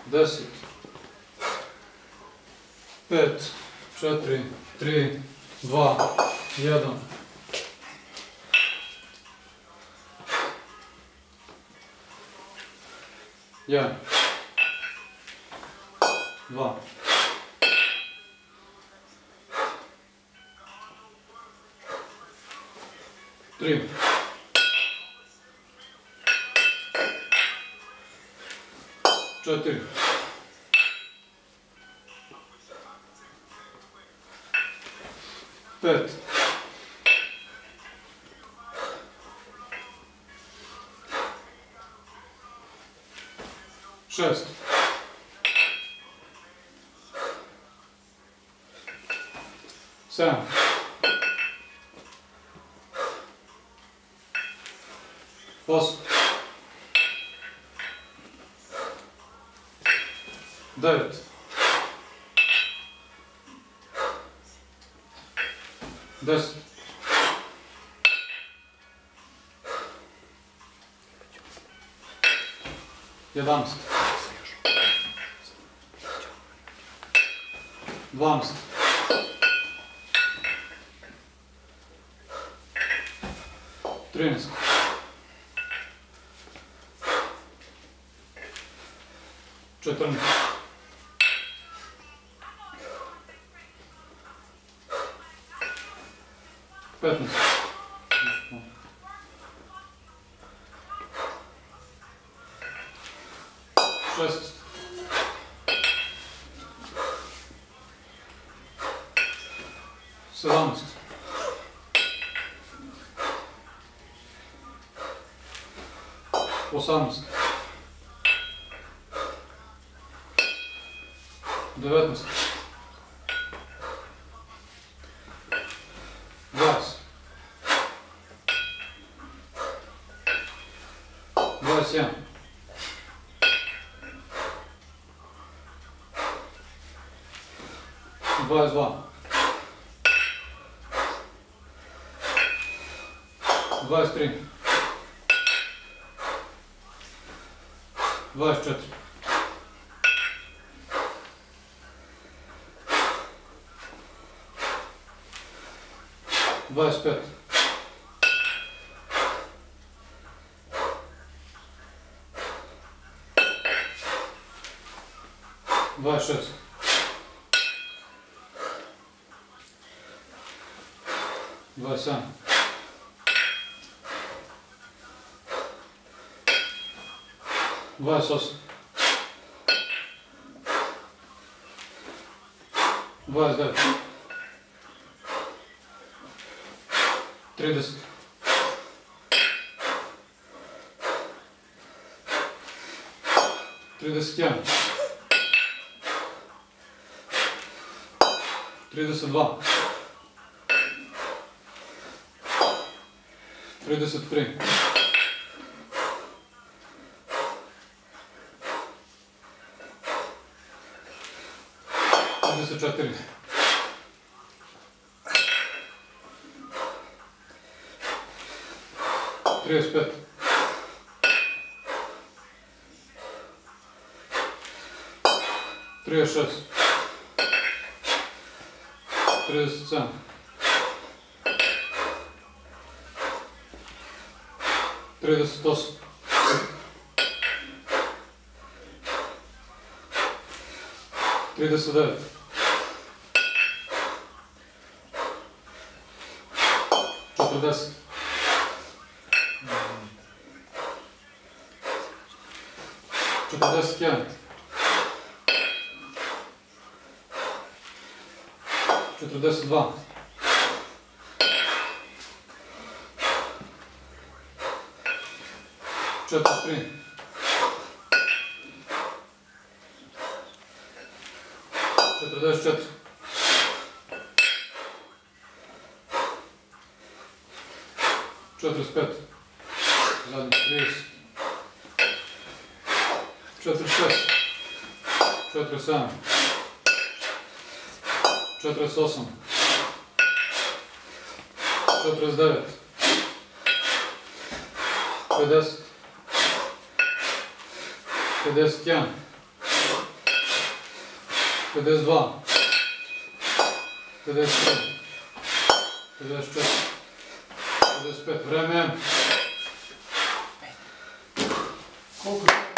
10, 5, 4, 3, 2, 1. Jedan, dva, tri, četiri, pet, šest, sedam, osam, devet, 10, 11, 12, 13, 14, 15, 16, 17, 18, 19, 20, 21, 22, 23, 24, 25, 26, 27, 28, 29, 30, 31, 32, 33, 34, 35, 36, 37, 38, 39, 40, 41, 42, 43, 44, 45, zadnji 30, 46, 47, 48, 49, 50, 51, 52, 53, 54, 55, vreme. Koliko?